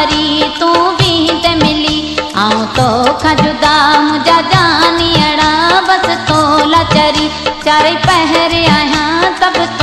वरी तू भी ते मिली आऊं तो जुदा मुझा जानी अड़ा बस तोला चरी चारे पहर आया तब